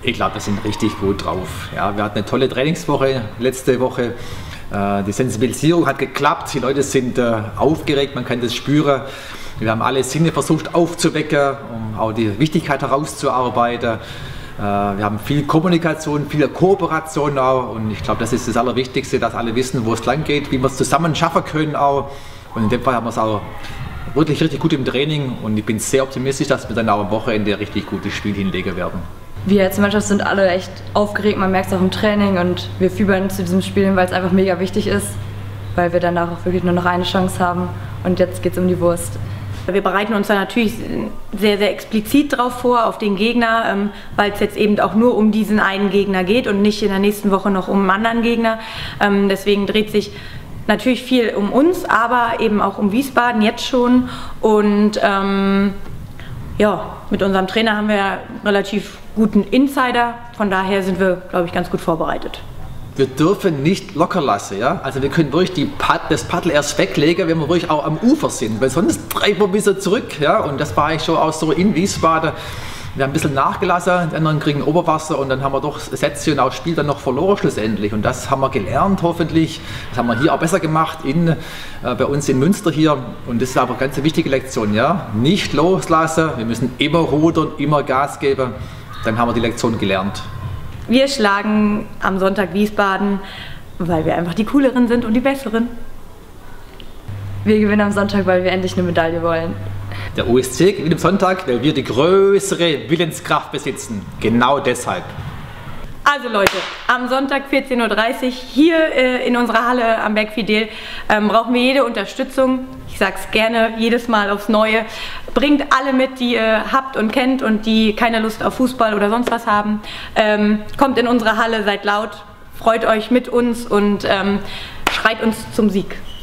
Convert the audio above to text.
Ich glaube, wir sind richtig gut drauf. Ja, wir hatten eine tolle Trainingswoche letzte Woche. Die Sensibilisierung hat geklappt, die Leute sind aufgeregt, man kann das spüren. Wir haben alle Sinne versucht aufzuwecken, um auch die Wichtigkeit herauszuarbeiten. Wir haben viel Kommunikation, viel Kooperation auch und ich glaube, das ist das Allerwichtigste, dass alle wissen, wo es lang geht, wie wir es zusammen schaffen können auch. Und in dem Fall haben wir es auch wirklich richtig gut im Training und ich bin sehr optimistisch, dass wir dann auch am Wochenende ein richtig gutes Spiel hinlegen werden. Wir als Mannschaft sind alle echt aufgeregt, man merkt es auch im Training und wir fiebern zu diesem Spiel hin, weil es einfach mega wichtig ist, weil wir danach auch wirklich nur noch eine Chance haben und jetzt geht es um die Wurst. Wir bereiten uns da natürlich sehr, sehr explizit drauf vor, auf den Gegner, weil es jetzt eben auch nur um diesen einen Gegner geht und nicht in der nächsten Woche noch um einen anderen Gegner. Deswegen dreht sich natürlich viel um uns, aber eben auch um Wiesbaden jetzt schon und ja, mit unserem Trainer haben wir einen relativ guten Insider, von daher sind wir, glaube ich, ganz gut vorbereitet. Wir dürfen nicht locker lassen, ja? Also wir können wirklich das Paddel erst weglegen, wenn wir wirklich auch am Ufer sind, weil sonst treiben wir wieder zurück, ja? Und das war eigentlich schon auch so in Wiesbaden. Wir haben ein bisschen nachgelassen, die anderen kriegen Oberwasser und dann haben wir doch Sätze und auch das Spiel dann noch verloren schlussendlich. Und das haben wir gelernt hoffentlich. Das haben wir hier auch besser gemacht bei uns in Münster hier. Und das ist aber eine ganz wichtige Lektion, ja? Nicht loslassen, wir müssen immer rudern, immer Gas geben. Dann haben wir die Lektion gelernt. Wir schlagen am Sonntag Wiesbaden, weil wir einfach die Cooleren sind und die Besseren. Wir gewinnen am Sonntag, weil wir endlich eine Medaille wollen. Der USC gewinnt am Sonntag, weil wir die größere Willenskraft besitzen. Genau deshalb. Also Leute, am Sonntag 14:30 Uhr hier in unserer Halle am Berg Fidel brauchen wir jede Unterstützung. Ich sage es gerne jedes Mal aufs Neue. Bringt alle mit, die ihr habt und kennt und die keine Lust auf Fußball oder sonst was haben. Kommt in unsere Halle, seid laut, freut euch mit uns und schreit uns zum Sieg.